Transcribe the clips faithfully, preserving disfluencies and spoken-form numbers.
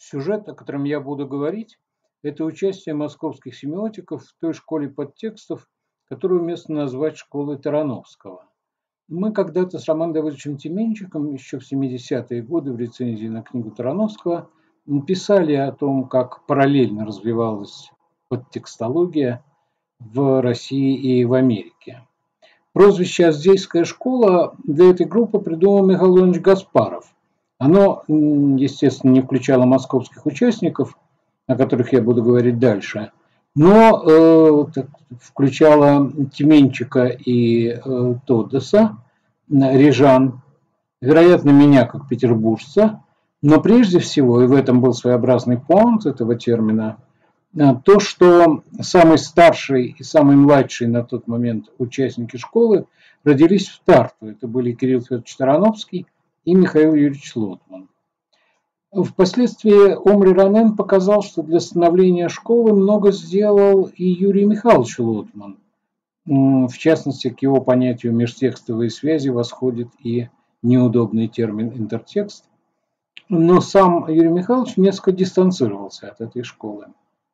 Сюжет, о котором я буду говорить, это участие московских семиотиков в той школе подтекстов, которую уместно назвать школой Тарановского. Мы когда-то с Романом Давыдовичем Тименчиком еще в семидесятые годы в рецензии на книгу Тарановского писали о том, как параллельно развивалась подтекстология в России и в Америке. Прозвище «Аздейская школа» для этой группы придумал Михаил Леонидович Гаспаров. Оно, естественно, не включало московских участников, о которых я буду говорить дальше, но э, так, включало Тименчика и э, Тодеса, Рижан, вероятно, меня как петербуржца, но прежде всего, и в этом был своеобразный пуант этого термина, то, что самый старший и самый младший на тот момент участники школы родились в Тарту. Это были Кирилл Федорович Тарановский и Михаил Юрьевич Лотман. Впоследствии Омри Ранен показал, что для становления школы много сделал и Юрий Михайлович Лотман. В частности, к его понятию межтекстовой связи восходит и неудобный термин интертекст. Но сам Юрий Михайлович несколько дистанцировался от этой школы.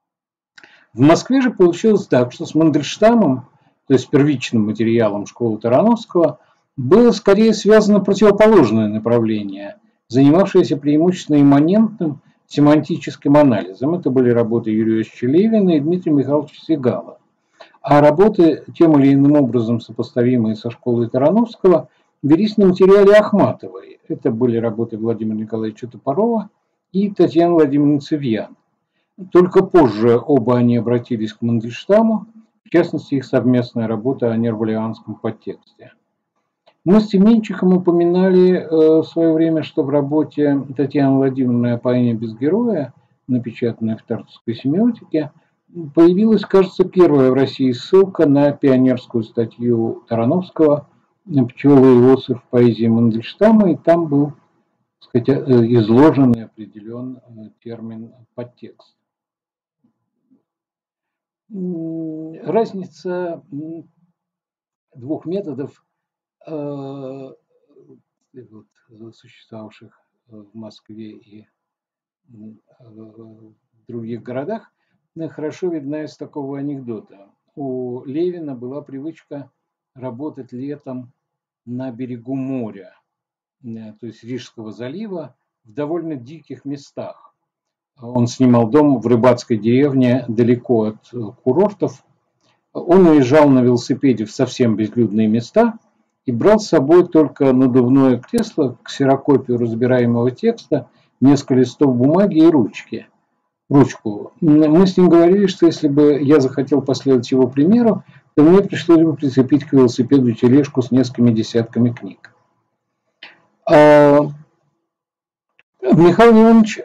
В Москве же получилось так, что с Мандельштамом, то есть первичным материалом школы Тарановского, было скорее связано противоположное направление, занимавшееся преимущественно имманентным семантическим анализом. Это были работы Юрия Иосифовича Левина и Дмитрия Михайловича Сегала. А работы, тем или иным образом сопоставимые со школой Тарановского, велись на материале Ахматовой. Это были работы Владимира Николаевича Топорова и Татьяны Владимировны Цивьян. Только позже оба они обратились к Мандельштаму, в частности, их совместная работа о нерволианском подтексте. Мы с Тименчиком упоминали в свое время, что в работе Татьяны Владимировны «Опоение без героя», напечатанной в Тартовской семиотике, появилась, кажется, первая в России ссылка на пионерскую статью Тарановского «Пчелы и осы в поэзии Мандельштама», и там был, так сказать, изложен и определен термин «подтекст». Разница двух методов, существовавших в Москве и в других городах, хорошо видна из такого анекдота. У Левина была привычка работать летом на берегу моря, то есть Рижского залива, в довольно диких местах. Он снимал дом в рыбацкой деревне далеко от курортов. Он уезжал на велосипеде в совсем безлюдные места и брал с собой только надувное кресло, ксерокопию разбираемого текста, несколько листов бумаги и ручки. ручку. Мы с ним говорили, что если бы я захотел последовать его примеру, то мне пришлось бы прицепить к велосипеду тележку с несколькими десятками книг. Михаил Иванович,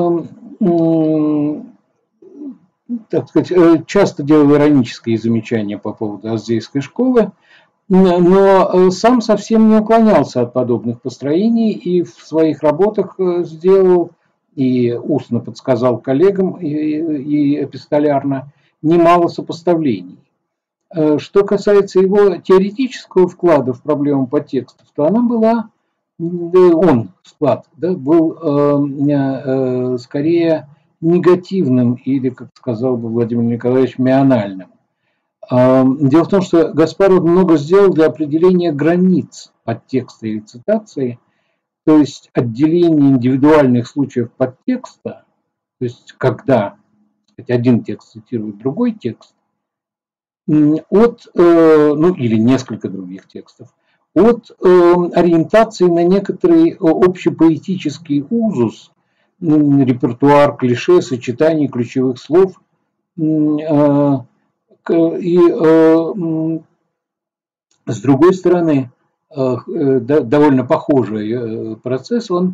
так сказать, часто делал иронические замечания по поводу Аздейской школы, но сам совсем не уклонялся от подобных построений и в своих работах сделал и устно подсказал коллегам и, и эпистолярно немало сопоставлений. Что касается его теоретического вклада в проблему подтекстов, то она была, он вклад, да, был э, э, скорее негативным или, как сказал бы Владимир Николаевич, миональным. Э, дело в том, что Гаспаров много сделал для определения границ подтекста и цитации, то есть отделение индивидуальных случаев подтекста, то есть когда, так сказать, один текст цитирует другой текст, от, ну или несколько других текстов, от ориентации на некоторый общепоэтический узус, репертуар, клише, сочетание ключевых слов, и с другой стороны, довольно похожий процесс, он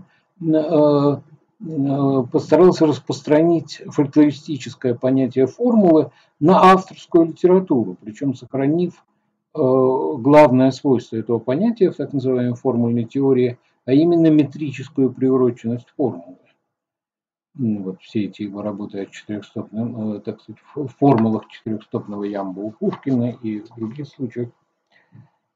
постарался распространить фольклористическое понятие формулы на авторскую литературу, причем сохранив главное свойство этого понятия в так называемой формульной теории, а именно метрическую приуроченность формулы. Вот все эти его работы о четырехстопном, так сказать, в формулах четырехстопного ямба у Пушкина и в других случаях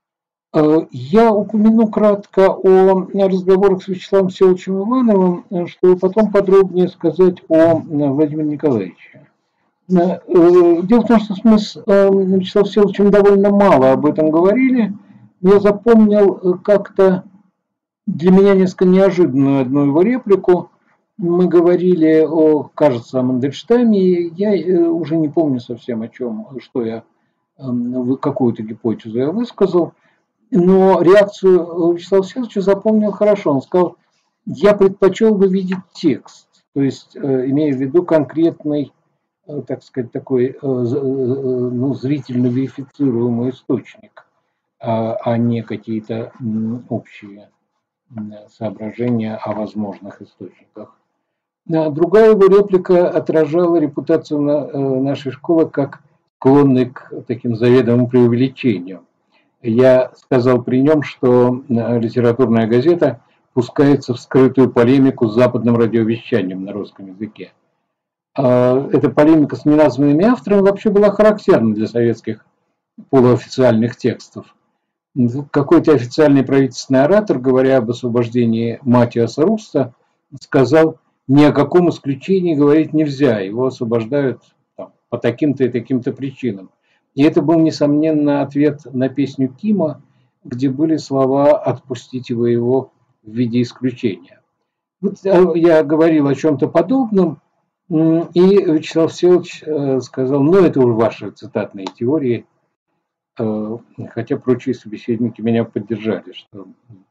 Я упомяну кратко о разговорах с Вячеславом Всеволодовичем Ивановым, чтобы потом подробнее сказать о Владимире Николаевиче. Дело в том, что мы с Вячеславом Всеволодовичем довольно мало об этом говорили. Я запомнил как-то для меня несколько неожиданную одну его реплику. Мы говорили о, кажется, о Мандельштаме. Я уже не помню совсем о чем, что я, какую-то гипотезу я высказал. Но реакцию Вячеслава Всеволодовича запомнил хорошо. Он сказал, я предпочел бы видеть текст, то есть имея в виду конкретный, так сказать, такой ну, зрительно верифицируемый источник, а не какие-то общие соображения о возможных источниках. Другая его реплика отражала репутацию нашей школы как склонной к таким заведомым преувеличениям. Я сказал при нем, что литературная газета пускается в скрытую полемику с западным радиовещанием на русском языке. Эта полемика с неназванными авторами вообще была характерна для советских полуофициальных текстов. Какой-то официальный правительственный оратор, говоря об освобождении Матиаса Руста, сказал, ни о каком исключении говорить нельзя, его освобождают там, по таким-то и таким-то причинам. И это был, несомненно, ответ на песню Кима, где были слова «отпустите вы его в виде исключения». Вот я говорил о чем-то подобном, и Вячеслав Всеволодович сказал, ну это уже ваши цитатные теории, хотя прочие собеседники меня поддержали, что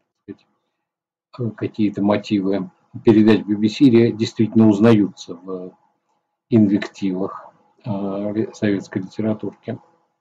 какие-то мотивы передач би би си действительно узнаются в инвективах советской литературки.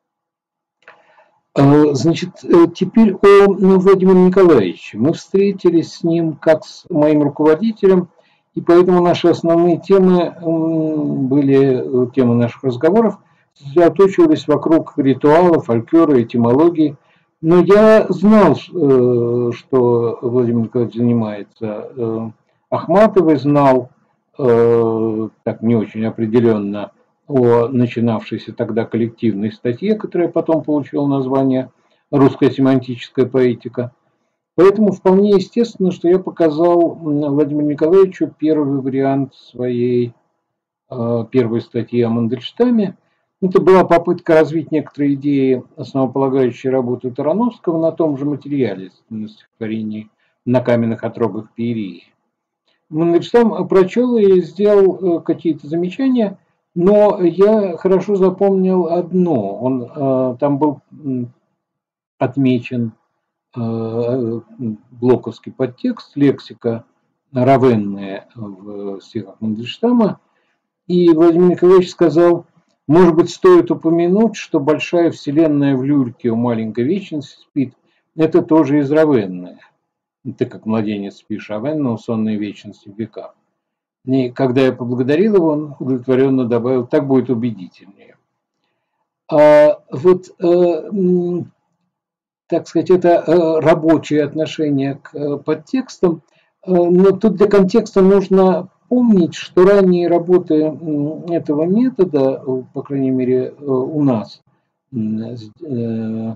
Значит, теперь о Владимире Николаевиче. Мы встретились с ним как с моим руководителем, и поэтому наши основные темы были, темы наших разговоров, сосредоточивались вокруг ритуала, фольклора, этимологии. Но я знал, что Владимир Николаевич занимается Ахматовой, знал, так не очень определенно, о начинавшейся тогда коллективной статье, которая потом получила название «Русская семантическая поэтика». Поэтому вполне естественно, что я показал Владимиру Николаевичу первый вариант своей первой статьи о Мандельштаме. Это была попытка развить некоторые идеи основополагающей работы Тарановского на том же материале, на стихотворении «На каменных отрогах Пиерии». Мандельштам прочел и сделал какие-то замечания, но я хорошо запомнил одно. Он, там был отмечен блоковский подтекст, лексика равенная в стихах Мандельштама. И Владимир Николаевич сказал, может быть, стоит упомянуть, что большая вселенная в люльке у маленькой вечности спит, это тоже из равенная. Ты как младенец спишь, равенна у сонной вечности в веках. И когда я поблагодарил его, он удовлетворенно добавил, так будет убедительнее. А вот, э, так сказать, это э, рабочее отношение к э, подтекстам, э, но тут для контекста нужно помнить, что ранние работы э, этого метода, по крайней мере э, у нас э,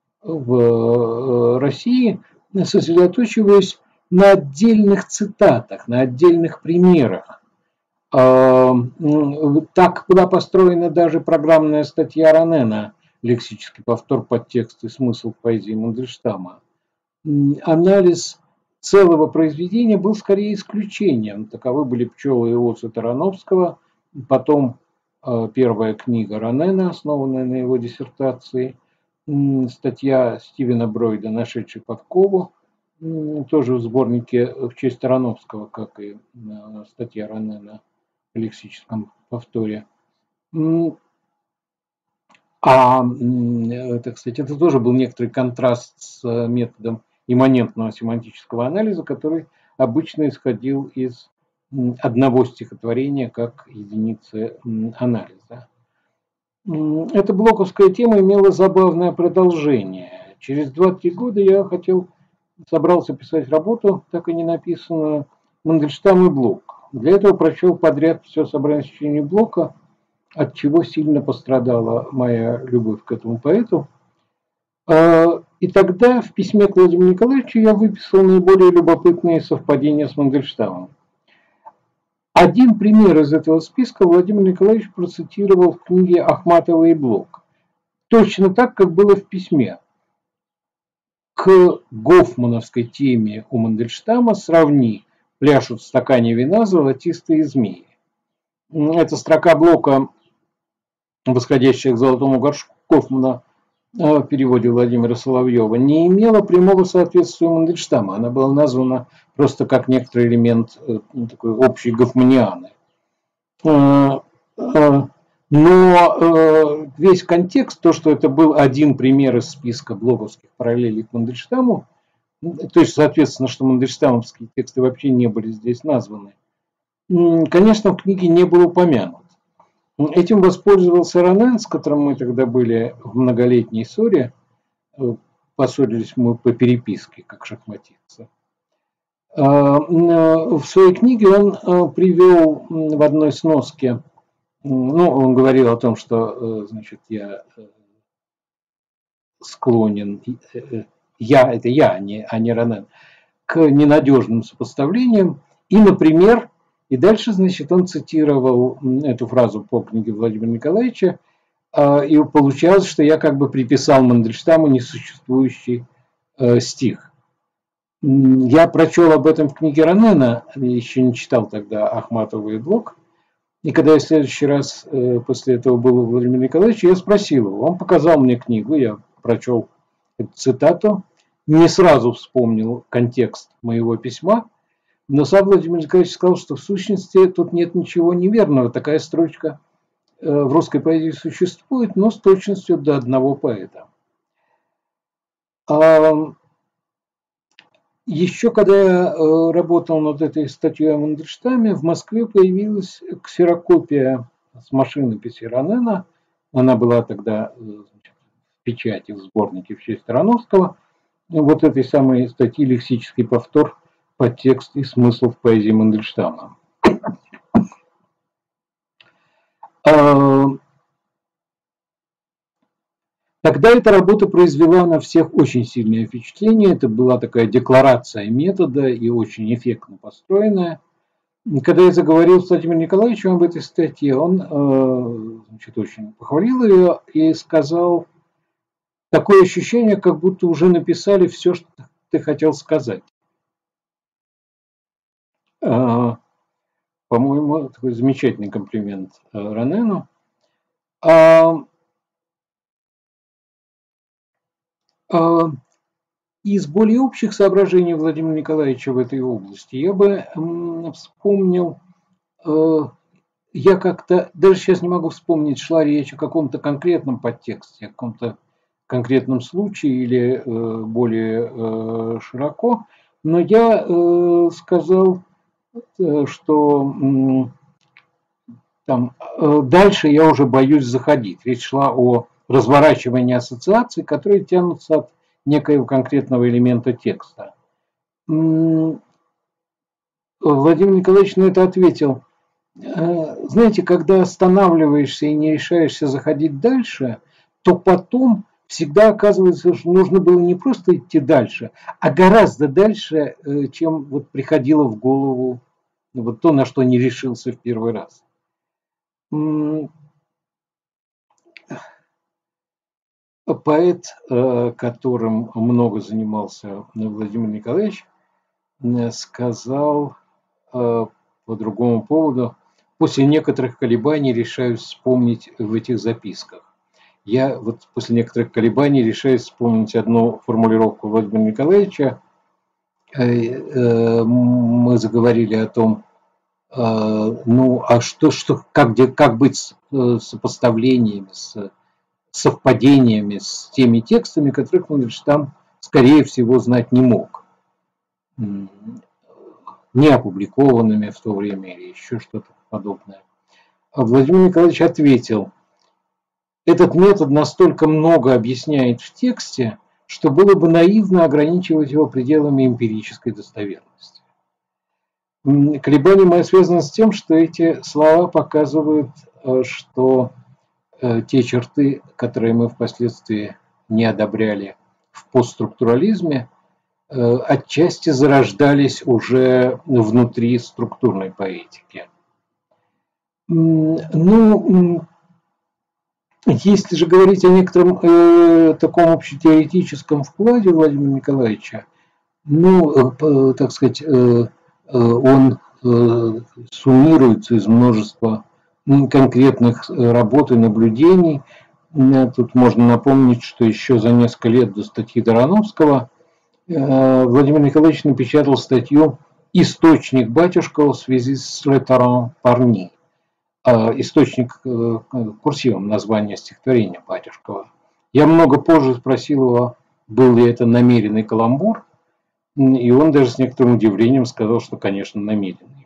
в России, сосредоточиваясь на отдельных цитатах, на отдельных примерах. Так была построена даже программная статья Ронена «Лексический повтор, подтекст и смысл поэзии Мандельштама». Анализ целого произведения был скорее исключением. Таковы были «Пчелы и осы» Тарановского, потом первая книга Ронена, основанная на его диссертации, статья Стивена Бройда «Нашедший подкову», тоже в сборнике в честь Тарановского, как и статья Ронена в лексическом повторе. А, так сказать, это тоже был некоторый контраст с методом имманентного семантического анализа, который обычно исходил из одного стихотворения как единицы анализа. Эта блоковская тема имела забавное продолжение. Через два-три года я хотел, собрался писать работу, так и не написанную, «Мандельштам и Блок». Для этого прочел подряд все собрание сочинений Блока, от чего сильно пострадала моя любовь к этому поэту. И тогда в письме к Владимиру Николаевичу я выписал наиболее любопытные совпадения с Мандельштамом. Один пример из этого списка Владимир Николаевич процитировал в книге Ахматова и Блок. Точно так, как было в письме. К гофмановской теме у Мандельштама сравни «Пляшут в стакане вина золотистые змеи». Эта строка Блока, восходящая к золотому горшку Гофмана, в переводе Владимира Соловьева, не имела прямого соответствия у Мандельштама. Она была названа просто как некоторый элемент такой общей гофманианы. Но весь контекст, то, что это был один пример из списка блоковских параллелей к Мандельштаму, то есть, соответственно, что мандельштамовские тексты вообще не были здесь названы, конечно, в книге не был упомянут. Этим воспользовался Ронен, с которым мы тогда были в многолетней ссоре. Поссорились мы по переписке, как шахматистцы. В своей книге он привел в одной сноске, ну, он говорил о том, что, значит, я склонен, я, это я, а не, а не Ронен, к ненадежным сопоставлениям. И, например, и дальше, значит, он цитировал эту фразу по книге Владимира Николаевича, и получалось, что я как бы приписал Мандельштаму несуществующий стих. Я прочел об этом в книге Ронена, еще не читал тогда Ахматова и Блок. И когда я в следующий раз после этого был у Владимира Николаевича, я спросил его, он показал мне книгу, я прочел эту цитату, не сразу вспомнил контекст моего письма, но сам Владимир Николаевич сказал, что в сущности тут нет ничего неверного. Такая строчка в русской поэзии существует, но с точностью до одного поэта. Еще когда я работал над этой статьей о Мандельштаме, в Москве появилась ксерокопия с машинописи Ронена. Она была тогда, значит, в печати, в сборнике в честь Тарановского. Вот этой самой статьи «Лексический повтор. Подтекст и смысл в поэзии Мандельштама». Тогда эта работа произвела на всех очень сильное впечатление. Это была такая декларация метода и очень эффектно построенная. Когда я заговорил с Владимиром Николаевичем об этой статье, он, значит, очень похвалил ее и сказал, такое ощущение, как будто уже написали все, что ты хотел сказать. По-моему, такой замечательный комплимент Ронену. Из более общих соображений Владимира Николаевича в этой области я бы вспомнил, я как-то, даже сейчас не могу вспомнить, шла речь о каком-то конкретном подтексте, о каком-то конкретном случае или более широко, но я сказал, что там, дальше я уже боюсь заходить. Речь шла о разворачивании ассоциаций, которые тянутся от некоего конкретного элемента текста. Владимир Николаевич на это ответил, знаете, когда останавливаешься и не решаешься заходить дальше, то потом всегда оказывается, что нужно было не просто идти дальше, а гораздо дальше, чем вот приходило в голову вот то, на что не решился в первый раз. Поэт, которым много занимался Владимир Николаевич, сказал по другому поводу, после некоторых колебаний решаюсь вспомнить в этих записках. Я вот после некоторых колебаний решаюсь вспомнить одну формулировку Владимира Николаевича. Мы заговорили о том, ну, а что, что как, как быть с сопоставлениями, с совпадениями с теми текстами, которых Мандельштам, скорее всего, знать не мог. Не опубликованными в то время или еще что-то подобное. А Владимир Николаевич ответил, этот метод настолько много объясняет в тексте, что было бы наивно ограничивать его пределами эмпирической достоверности. Колебания мои связаны с тем, что эти слова показывают, что те черты, которые мы впоследствии не одобряли в постструктурализме отчасти зарождались уже внутри структурной поэтики. Ну, если же говорить о некотором э, таком общетеоретическом вкладе Владимира Николаевича, ну, э, так сказать, э, э, он э, суммируется из множества конкретных работ и наблюдений. Тут можно напомнить, что еще за несколько лет до статьи Дарановского Владимир Николаевич напечатал статью «Источник Батюшкова в связи с Ле Парни». Источник курсивом название стихотворения Батюшкова. Я много позже спросил его, был ли это намеренный каламбур, и он даже с некоторым удивлением сказал, что, конечно, намеренный.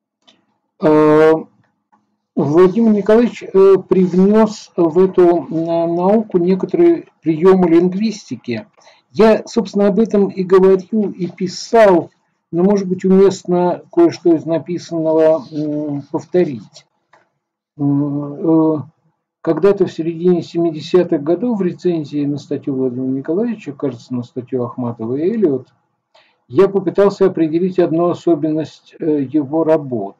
Владимир Николаевич привнес в эту науку некоторые приемы лингвистики. Я, собственно, об этом и говорил, и писал, но, может быть, уместно кое-что из написанного повторить. Когда-то в середине семидесятых годов в рецензии на статью Владимира Николаевича, кажется, на статью Ахматова и Эллиот, я попытался определить одну особенность его работ.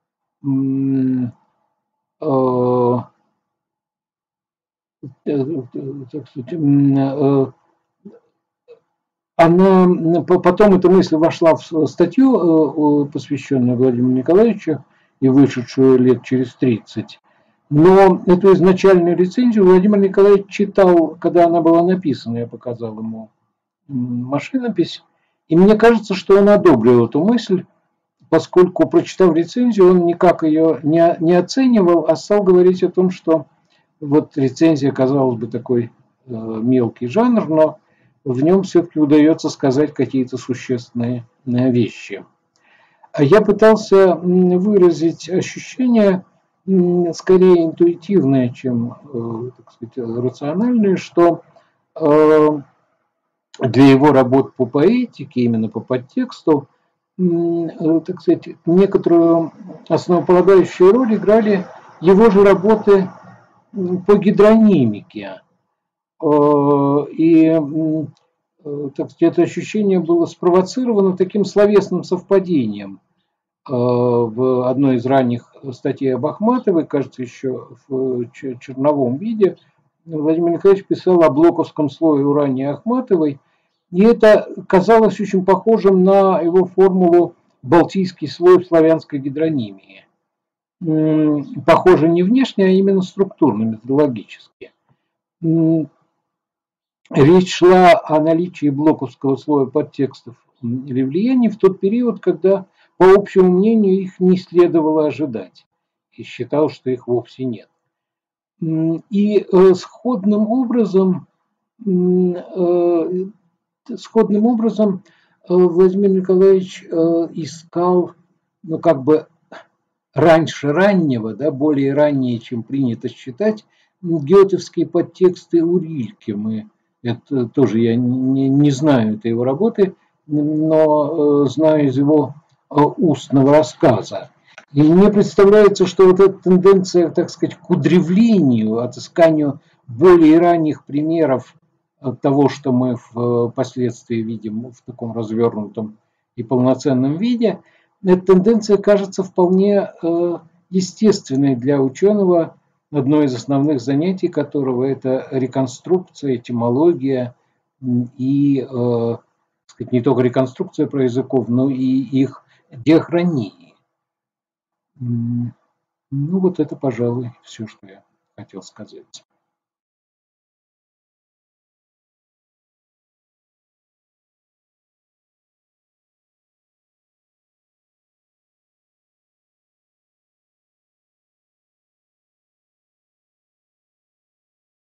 Она, потом эта мысль вошла в статью, посвященную Владимиру Николаевичу и вышедшую лет через тридцать. Но эту изначальную рецензию Владимир Николаевич читал, когда она была написана. Я показал ему машинопись. И мне кажется, что он одобрил эту мысль, поскольку, прочитав рецензию, он никак ее не, не оценивал, а стал говорить о том, что вот рецензия, казалось бы, такой э, мелкий жанр, но в нем все-таки удается сказать какие-то существенные э, вещи. А я пытался выразить ощущение, э, скорее интуитивное, чем э, так сказать, рациональное, что э, для его работ по поэтике, именно по подтексту, так сказать, некоторую основополагающую роль играли его же работы по гидронимике. И, так сказать, это ощущение было спровоцировано таким словесным совпадением. В одной из ранних статей об Ахматовой, кажется, еще в черновом виде, Владимир Николаевич писал о блоковском слое урания Ахматовой, и это казалось очень похожим на его формулу «балтийский слой в славянской гидронимии». Похоже не внешне, а именно структурно, методологически. Речь шла о наличии блоковского слоя подтекстов или влияний в тот период, когда, по общему мнению, их не следовало ожидать, и считал, что их вовсе нет. И сходным образом Сходным образом Владимир Николаевич искал, ну, как бы раньше раннего, да, более ранние, чем принято считать, гетовские подтексты у Рильке. Мы, это тоже я не, не знаю этой его работы, но знаю из его устного рассказа. И мне представляется, что вот эта тенденция, так сказать, к удревлению, отысканию более ранних примеров того, что мы впоследствии видим в таком развернутом и полноценном виде, эта тенденция кажется вполне естественной для ученого, одно из основных занятий которого это реконструкция, этимология и, так сказать, не только реконструкция про языков, но и их диахронии. Ну вот это, пожалуй, все, что я хотел сказать.